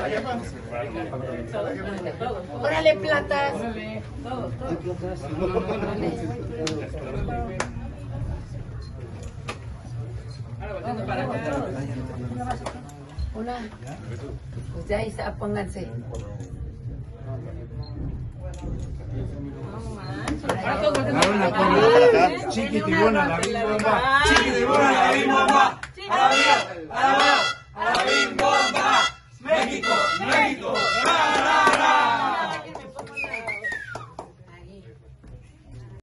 Órale, platas. Una. Pues ya ahí está, pónganse. Chiquitibona, la bimba. Chiquitibona, la bimba.